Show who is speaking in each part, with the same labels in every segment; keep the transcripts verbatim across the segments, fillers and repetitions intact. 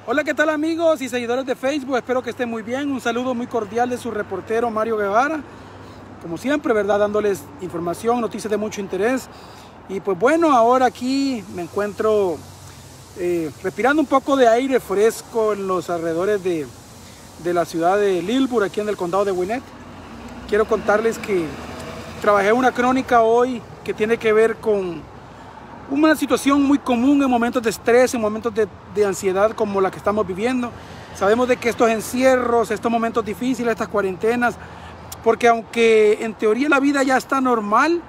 Speaker 1: Hola, ¿qué tal amigos y seguidores de Facebook? Espero que estén muy bien. Un saludo muy cordial de su reportero Mario Guevara. Como siempre, ¿verdad? Dándoles información, noticias de mucho interés. Y pues bueno, ahora aquí me encuentro eh, respirando un poco de aire fresco en los alrededores de, de la ciudad de Lilburn, aquí en el condado de Gwinnett. Quiero contarles que trabajé una crónica hoy que tiene que ver con una situación muy común en momentos de estrés, en momentos de, de ansiedad como la que estamos viviendo. Sabemos de que estos encierros, estos momentos difíciles, estas cuarentenas, porque aunque en teoría la vida ya está normal,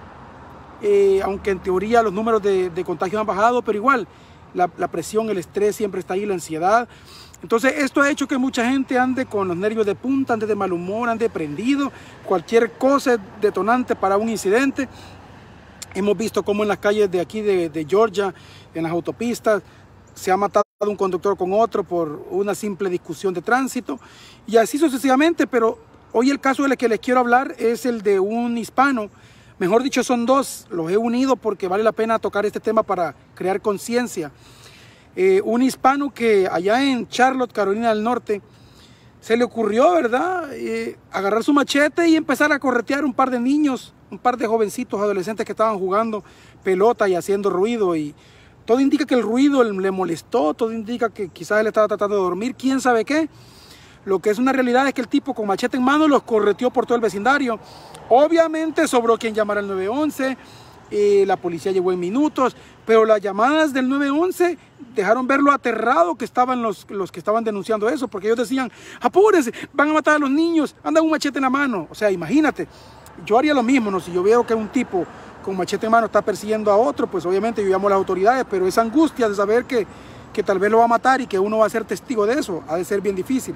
Speaker 1: eh, aunque en teoría los números de, de contagios han bajado, pero igual la, la presión, el estrés siempre está ahí, la ansiedad. Entonces esto ha hecho que mucha gente ande con los nervios de punta, ande de mal humor, ande prendido, cualquier cosa es detonante para un incidente. Hemos visto cómo en las calles de aquí de, de Georgia, en las autopistas, se ha matado un conductor con otro por una simple discusión de tránsito y así sucesivamente. Pero hoy el caso del que les quiero hablar es el de un hispano. Mejor dicho, son dos, los he unido porque vale la pena tocar este tema para crear conciencia. Eh, un hispano que allá en Charlotte, Carolina del Norte, se le ocurrió, ¿verdad?, eh, agarrar su machete y empezar a corretear un par de niños, un par de jovencitos adolescentes que estaban jugando pelota y haciendo ruido. Y todo indica que el ruido le molestó, todo indica que quizás él estaba tratando de dormir, quién sabe qué. Lo que es una realidad es que el tipo con machete en mano los correteó por todo el vecindario. Obviamente sobró quien llamara al nueve once, eh, la policía llegó en minutos, pero las llamadas del nueve once dejaron ver lo aterrado que estaban los, los que estaban denunciando eso, porque ellos decían, apúrense, van a matar a los niños, andan un machete en la mano. O sea, imagínate, yo haría lo mismo, ¿no? Si yo veo que un tipo con machete en mano está persiguiendo a otro, pues obviamente yo llamo a las autoridades, pero esa angustia de saber que, que tal vez lo va a matar y que uno va a ser testigo de eso, ha de ser bien difícil.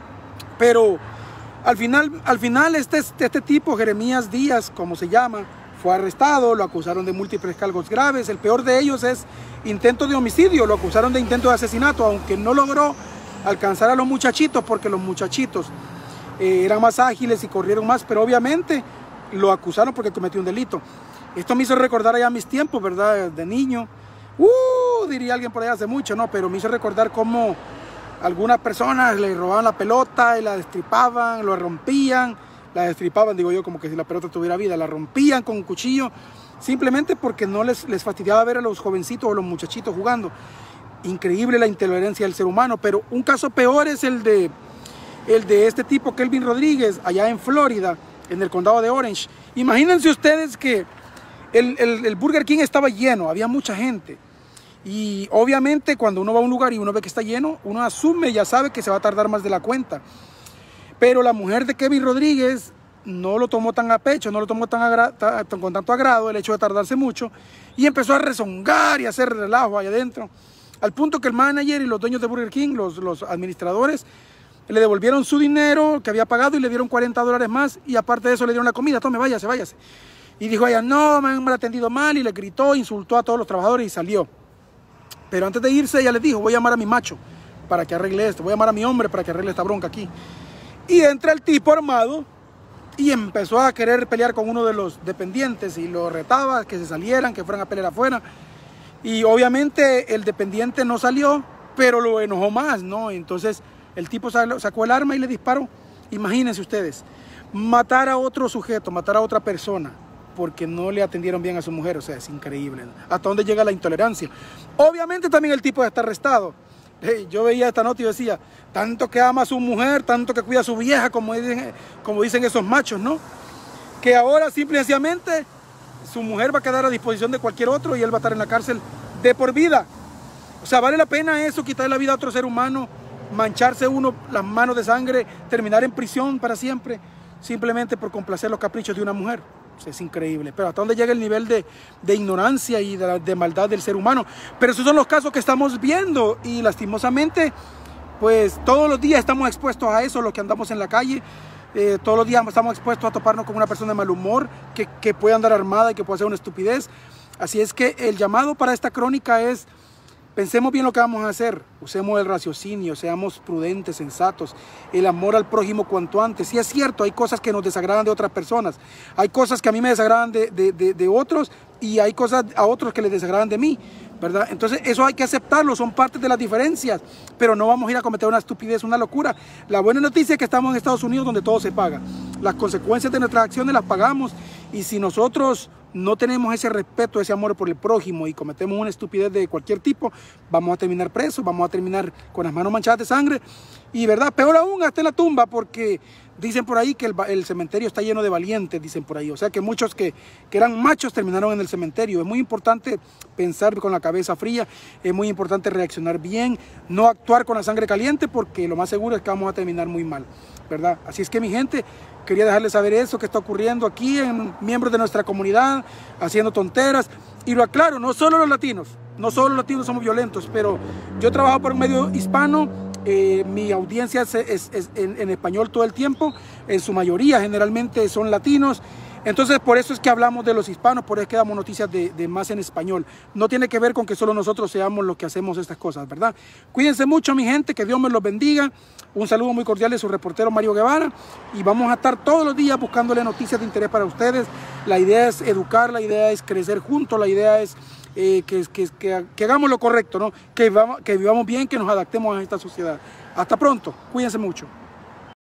Speaker 1: Pero al final, al final este, este tipo, Jeremías Díaz, como se llama, fue arrestado, lo acusaron de múltiples cargos graves. El peor de ellos es intento de homicidio, lo acusaron de intento de asesinato, aunque no logró alcanzar a los muchachitos porque los muchachitos eh, eran más ágiles y corrieron más, pero obviamente lo acusaron porque cometió un delito. Esto me hizo recordar allá mis tiempos, ¿verdad?, de niño. Uh, diría alguien por allá hace mucho, ¿no? Pero me hizo recordar cómo algunas personas le robaban la pelota y la destripaban, lo rompían, la destripaban, digo yo, como que si la pelota tuviera vida, la rompían con un cuchillo, simplemente porque no les, les fastidiaba ver a los jovencitos o los muchachitos jugando. Increíble la intolerancia del ser humano. Pero un caso peor es el de, el de este tipo, Kelvin Rodríguez, allá en Florida, en el condado de Orange. Imagínense ustedes que el, el, el Burger King estaba lleno, había mucha gente. Y obviamente cuando uno va a un lugar y uno ve que está lleno, uno asume, ya sabe que se va a tardar más de la cuenta. Pero la mujer de Kelvin Rodríguez no lo tomó tan a pecho, no lo tomó tan agra tan, con tanto agrado el hecho de tardarse mucho, y empezó a rezongar y a hacer relajo ahí adentro, al punto que el manager y los dueños de Burger King, los, los administradores, le devolvieron su dinero que había pagado y le dieron cuarenta dólares más, y aparte de eso le dieron la comida. Tome, váyase, váyase. Y dijo ella, no, me han atendido mal, y le gritó, insultó a todos los trabajadores y salió. Pero antes de irse ella les dijo, voy a llamar a mi macho para que arregle esto, voy a llamar a mi hombre para que arregle esta bronca aquí. Y entra el tipo armado y empezó a querer pelear con uno de los dependientes y lo retaba, que se salieran, que fueran a pelear afuera. Y obviamente el dependiente no salió, pero lo enojó más, ¿no? Entonces el tipo sacó el arma y le disparó. Imagínense ustedes, matar a otro sujeto, matar a otra persona, porque no le atendieron bien a su mujer. O sea, es increíble, ¿no? Hasta dónde llega la intolerancia. Obviamente también el tipo está arrestado. Hey, yo veía esta nota y decía, tanto que ama a su mujer, tanto que cuida a su vieja, como dicen, como dicen esos machos, ¿no? Que ahora simple y sencillamente su mujer va a quedar a disposición de cualquier otro y él va a estar en la cárcel de por vida. O sea, ¿vale la pena eso, quitarle la vida a otro ser humano, mancharse uno las manos de sangre, terminar en prisión para siempre, simplemente por complacer los caprichos de una mujer? O sea, es increíble. Pero hasta dónde llega el nivel de, de ignorancia y de, de maldad del ser humano. Pero esos son los casos que estamos viendo y lastimosamente, pues todos los días estamos expuestos a eso, los que andamos en la calle. Eh, todos los días estamos expuestos a toparnos con una persona de mal humor que, que puede andar armada y que puede hacer una estupidez. Así es que el llamado para esta crónica es: pensemos bien lo que vamos a hacer, usemos el raciocinio, seamos prudentes, sensatos, el amor al prójimo cuanto antes. Sí, es cierto, hay cosas que nos desagradan de otras personas, hay cosas que a mí me desagradan de, de, de, de otros, y hay cosas a otros que les desagradan de mí, ¿verdad? Entonces eso hay que aceptarlo, son partes de las diferencias, pero no vamos a ir a cometer una estupidez, una locura. La buena noticia es que estamos en Estados Unidos, donde todo se paga. Las consecuencias de nuestras acciones las pagamos, y si nosotros no tenemos ese respeto, ese amor por el prójimo y cometemos una estupidez de cualquier tipo, vamos a terminar presos, vamos a terminar con las manos manchadas de sangre, y verdad, peor aún, hasta en la tumba, porque dicen por ahí que el, el cementerio está lleno de valientes, dicen por ahí. O sea que muchos que, que eran machos terminaron en el cementerio. Es muy importante pensar con la cabeza fría, es muy importante reaccionar bien, no actuar con la sangre caliente, porque lo más seguro es que vamos a terminar muy mal, ¿verdad? Así es que, mi gente, quería dejarles saber eso que está ocurriendo aquí en miembros de nuestra comunidad, haciendo tonteras. Y lo aclaro, no solo los latinos, no solo los latinos somos violentos, pero yo trabajo por un medio hispano. Eh, mi audiencia es, es, es en, en español todo el tiempo, en su mayoría generalmente son latinos, entonces por eso es que hablamos de los hispanos, por eso es que damos noticias de, de más en español. No tiene que ver con que solo nosotros seamos los que hacemos estas cosas, ¿verdad? Cuídense mucho, mi gente, que Dios me los bendiga. Un saludo muy cordial de su reportero Mario Guevara, y vamos a estar todos los días buscándole noticias de interés para ustedes. La idea es educar, la idea es crecer juntos, la idea es Eh, que, que, que, que hagamos lo correcto, ¿no? Que vivamos, que vivamos bien, que nos adaptemos a esta sociedad. Hasta pronto, cuídense mucho.